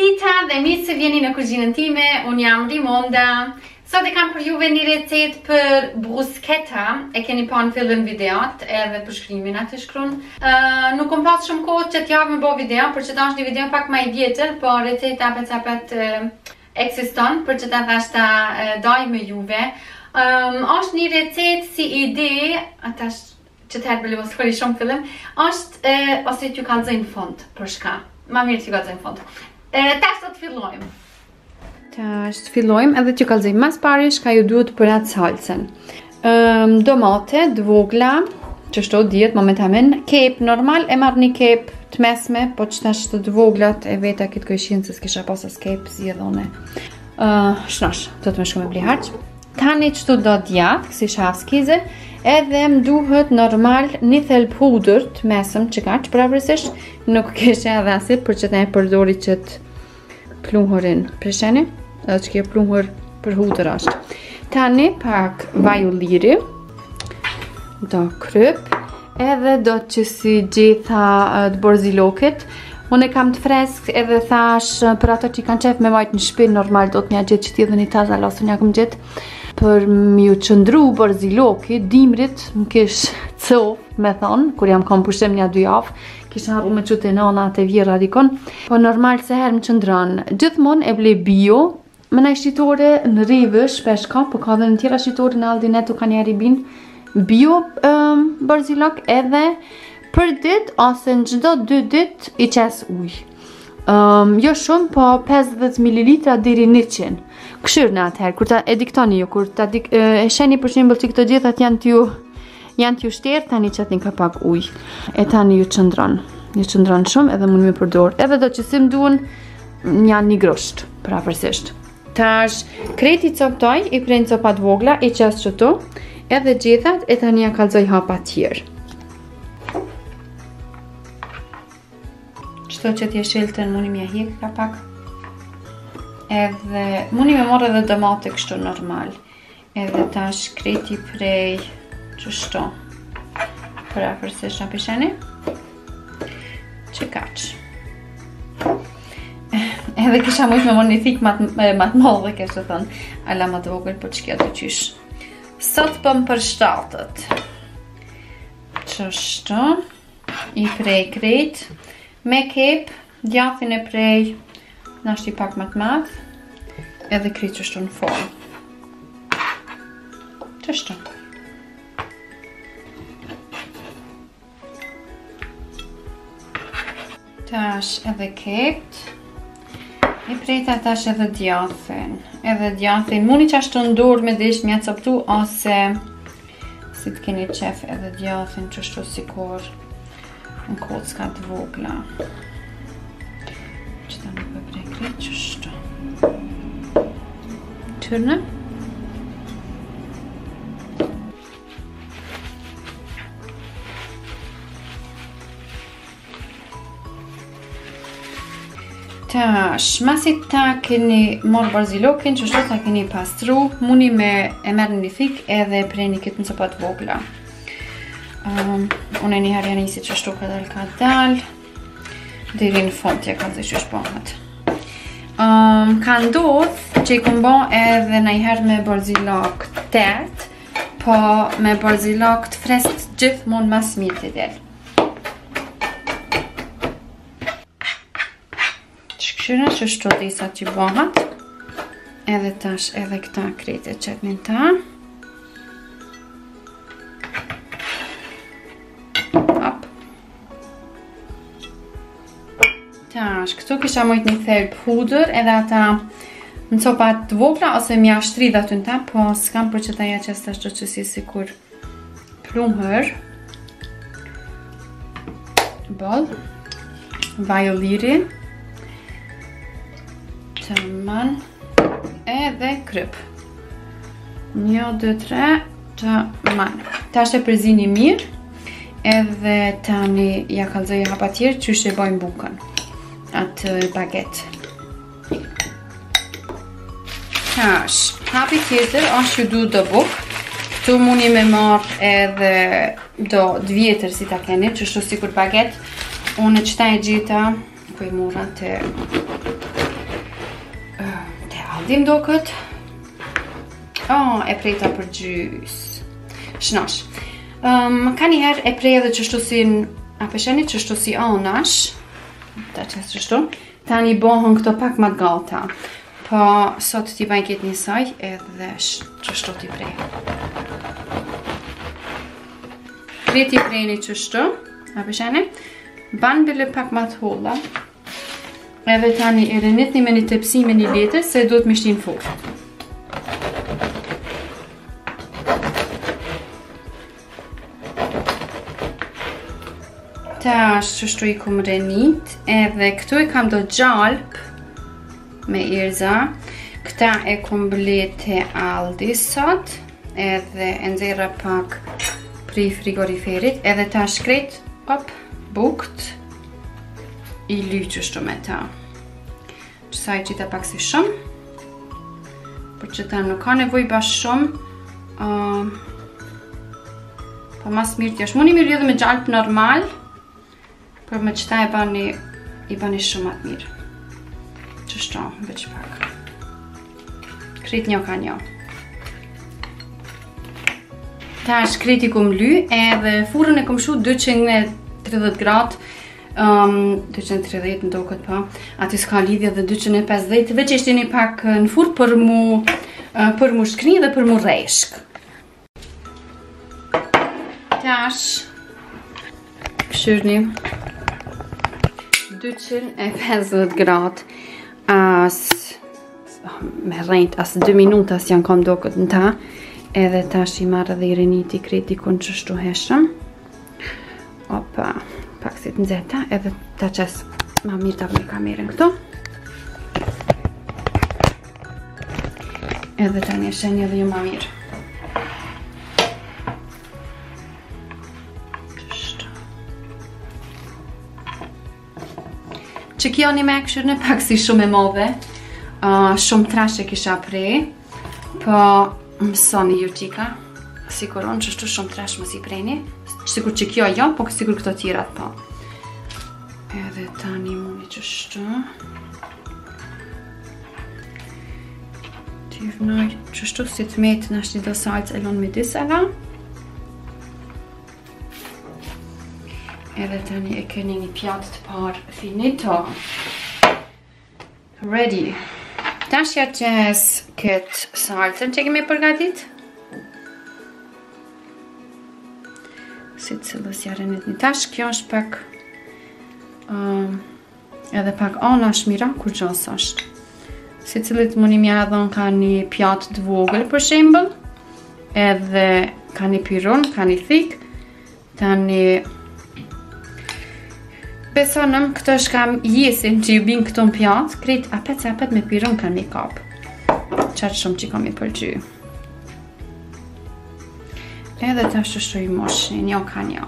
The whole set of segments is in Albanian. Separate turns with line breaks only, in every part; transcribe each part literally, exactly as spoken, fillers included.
dita dhe mirë se vjeni në kuzhinën time, unë jam Rimonda. Sot e kam për juve një recet për bruschetta, e keni pa në fillim videot, edhe për shkrimin atë shkruan. Uh, nuk kom pas shumë kohë që t'javë me bo video, për që ta është një video pak ma i vjetër, po receta apet apet uh, eksiston, për që ta thash ta uh, daj me juve. Um, është një recet si ide, atash që të herbële mos kërri shumë fillim, është uh, ose t'ju kalzojnë fond, për shka. Ma mirë t'ju kalzojnë fond. Uh, Tash të të fillojmë. Tash të fillojmë edhe t'ju kalzojmë mas pari shka ju duhet për atë salcen. Um, domate, dvogla, që shto djetë momentamen, kep normal, e marrë një kep të mesme, po që tash të dvoglat e veta kitë këshinë, se s'kisha pasas kep, si edhe une. Uh, shnash, do të me shku me bli harq. Tani qëtu do djatë, kësi shafskize, edhe më duhet normal një thelb hudër të mesëm që ka që pravërsisht nuk kishe edhe asit për që të e përdori që të pluhurin prisheni, edhe që ke pluhur për hudër ashtë. Tani pak vaj ulliri, do kryp, edhe do që si gjitha të borzilokit. Unë e kam të fresk edhe thash për ato që i kanë qef me majt në shpinë, normal do të mja gjithë që ti dhe një taza lasë një akum gjithë. Për m'ju qëndru borziloki, dimrit më kish cof, me thonë, kur jam kam pushtem një dy javë, kish harru me qute nana të vjera dikon, po normal se her më qëndran. Gjithmon e ble bio, më në shqitore në rivë, shpesh ka, po ka dhe në tjera shqitore në aldinetu ka një ribin, bio um, borzilok edhe për dit, ose në gjdo dy dit i qes uj. Um, jo shumë, po pesëdhjetë mililitra deri njëqind. Këshirë në atëherë, kur ta e diktoni ju, kur ta dik, e, e sheni për shembull që këto gjithat janë t'ju janë t'ju shterë, tani që t'in ka pak ujë. E tani ju qëndron. Ju qëndron shumë edhe mund me përdor. Edhe do që si më duhen janë një grosht, prapërsisht. Tash, kreti coptoj, i prej copat vogla, i qas qëtu, edhe gjithat, e tani ja kalzoj hapa tjerë. Qëto që t'je shiltën, mundi mja hik ka pak. Edhe, mundi me morë edhe domate kështu normal. Edhe tash kreti prej qështu. Për afërsisht në pisheni. Që kaq. Edhe kisha mujt me morë një thik matë mollë dhe kështë të thënë. Ala ma të vogël për që kja të qysh. Sot për më përshtatët. Qështu. I prej krejt. Me kep, djathin e prej, nashti pak më të madh, edhe kri qështu në formë. Qështu. Tash edhe kept, i prejta tash edhe djathin. Edhe djathin, muni qashtu ndur me dish mja coptu, ose si të keni qef edhe djathin qështu sikur në kocka të vogla. Që ta nuk e prekri, qështu. Tërnë. Tash, masi ta keni morë barzilokin, qështu ta keni pastru, muni me e merë një thik edhe preni këtë në copat vogla. Um, unë e njëherë janë isi që shtu ka dal ka dal deri në fund tja ka zë qysh bëhet. Um, ka ndodh që i kom bo edhe njëherë me borzilok tert, po me borzilok të frest gjithmonë mas mirë të del. Shkëshyra që shtu disa që bëhet, edhe tash edhe këta krejtë e qetnin ta. Tash, këtu kisha mojt një thelb hudër edhe ata në copat të vogla ose mja shtridha të në ta, po s'kam për që ta ja qesta shto që si si kur plumër. Bol, vaj ulliri, të man, edhe kryp. Një, dë, tre, të man. Tash e përzini mirë, edhe tani ja kalzoj hapa tjerë që shë bojnë bukën. Atë baget. Tash, hapi tjetër është ju du do buk. Këtu muni me marrë edhe do dvjetër si ta keni, qështu si kur baget. Unë qëta e gjitha, ku i mura të dim duket. Oh, e preta për gjys. Shnash. Um, ka njëherë e prej edhe qështu si a pesheni qështu si anash. Ta qësë qështu. Tani bohën këto pak ma gata. Po sot t'i bajnë këtë njësaj edhe qështu t'i prej. Prej t'i prejni qështu. A pesheni. Banë bile pak ma t'holla. Edhe tani e rënit një me një tepsi me një letër se duhet me shtin fort. Tash qështu i kum rënit, edhe këtu i kam do gjalp me irza. Këta e kum ble te Aldi sot, edhe nxerra pak pri frigoriferit, edhe ta shkret, op, bukt, i ly qështu me ta. Qësaj qita pak si shumë, për që ta nuk ka nevoj bash shumë, uh, po mas mirë t'jash. Muni mirë edhe me gjalp normal, për me qëta e bani, i bani shumë atë mirë. Qështu, veç pak. Krit një ka një. Ta shkrit i kum ly, edhe furën e kum shu dyqind e tridhjetë gradë, um, dyqind e tridhjetë në do këtë pa, ati s'ka lidhja dhe dyqind e pesëdhjetë, veç ishte një pak në furë për mu, uh, për mu shkri dhe për mu reshk. Tash, pëshyrni dyqind e pesëdhjetë gradë as me rejt as dy minuta as janë kom do këtë në ta, edhe tash i marrë dhe i reniti kreti kun qështu heshëm. Opa, pak si të nxeta, edhe ta qes ma mirë ta për kamerën këtu. Edhe ta një shenja dhe ju ma mirë. Që kjo një me këshyrë në pak si shumë e modhe, uh, shumë trash e kisha prej, po mësoni ju qika, siguron që shtu shumë trash më si prejni, sigur që kjo jo, po sigur këto tjirat po. Edhe tani muni që shtu. T'i vnoj që shtu si të metë në ashtë një do sajtë elon me disala. Edhe tani e keni një pjatë të parë finito. Ready. Tash ja qes këtë saltën që kemi përgatit. Si të cilës ja rënit një tash. Kjo është pak um, edhe pak anash mira kur gjos është. Si cilët mundi mja dhon ka një pjatë të vogël për shembull. Edhe ka një piron, ka një thik. Tani besonëm, këto është kam jesin që ju bin këto në pjatë, krejt apet se apet me piron ka një kap. Qatë shumë që kam i përgjy. Edhe të është shtu i moshi, një ka një.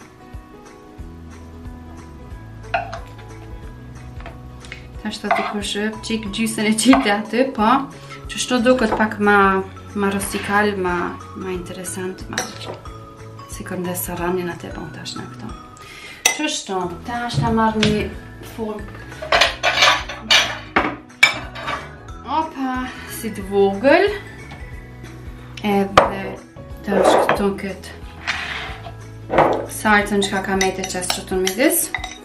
Ta është të të kërshëp, qik gjysën e qitë aty, po, që shtu do këtë pak ma, ma rustikal, ma, ma interesant, ma, si kërnde saranin atë e bon tash në këto. Qështu, ta është ta marrë një formë. Opa, si të vogël. Edhe ta është këtu në këtë saltën që ka ka mejtë e qesë qëtu në midis.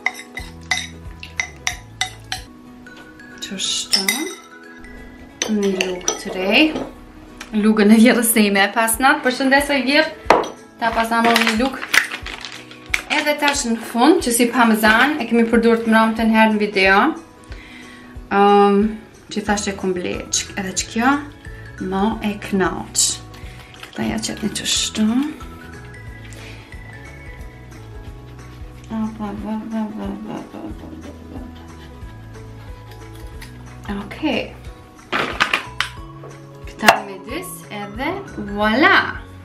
Qështu. Një lukë të rej. Lukën e vjerës e ime pas natë, përshëndesë e vjerë. Ta pas amon një lukë. Edhe tash në fund, që si parmesan, e kemi përdur të mëram të njerë në video. Um, që tash e kum ble, edhe që kjo, mo e knaq. Këta ja qëtë një qështu. Okej. Këta me dis, edhe voila!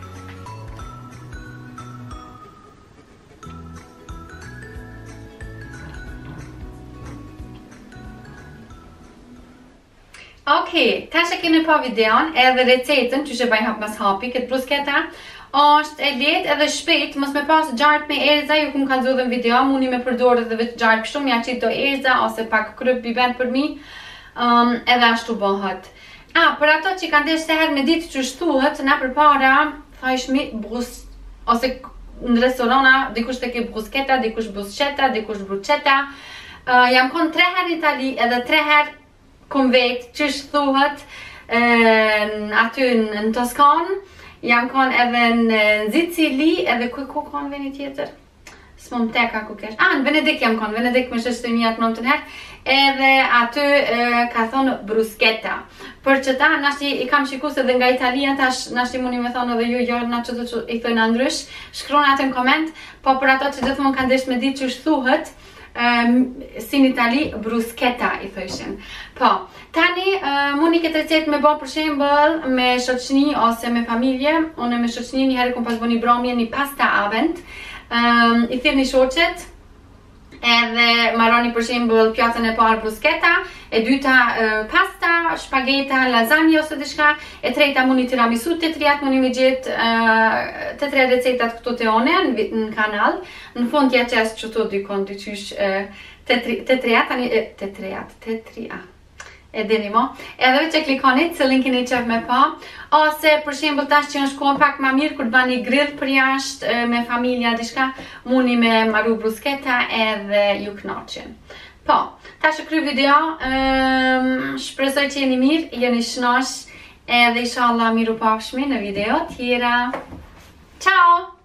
Okej, tash e keni pa videon edhe recetën që që bëjnë hap mas hapi, këtë brusketa është e letë edhe shpejt, mos me pas gjarp me erza, ju kum kanë zhudhe në video, muni me përdorë edhe vetë gjarp kështu, mja qitë do erza, ose pak kryp i bend për mi, um, edhe ashtu bëhet. Ah, për ato që kanë desh se herë me ditë që shtuhet, na përpara thajshmi brus ose në restorana dikush tek e bruschetta, dikush bruschetta, dikush bruschetta. Uh, jam kon tre herë në Itali edhe tre herë kom vet që thuhet uh, aty në Toskanë. Jam kon edhe në Sicili edhe ku ku kon veni tjetër. S'mon teka ku kesh. Ah, në Venedik jam kon, Venedik më shështë të mi atë më të herë. Edhe aty e, ka thonë bruschetta. Për që ta, nashti i kam shikus edhe nga Italia, tash nashti muni me thonë edhe ju, jo, na që të që i thojnë ndrysh, shkroni atë në koment, po për ato që gjithmonë kanë desh me ditë që thuhet, um, si në Itali, bruschetta i thëshin. Po, tani uh, muni këtë recet me bo për shembël me shoqni ose me familje, unë me shoqni një herë kom pas bo një bromje, një pasta avent, um, i thirë një shoqet, edhe marroni për shembull pjatën e parë bruschetta, e dyta uh, pasta, shpageta, lasagne ose diçka, e treta mundi tiramisu, të trijat mundi me gjetë uh, të tre recetat këtu te one në, në kanal. Në fund ja qes që të dykon dyqysh uh, të, tri, të trijat, tani uh, të trijat, të tria. E dini mo, edhe që klikonit se linkin e qef me pa, ose për shembull tash që në shkon pak ma mirë kur të bani grill për jashtë me familja diçka, muni me marru bruschetta edhe ju knaqen. Po, tash e kry video, um, shpresoj që jeni mirë, jeni shnosh edhe inshallah miru pafshmi në video tjera. Ciao!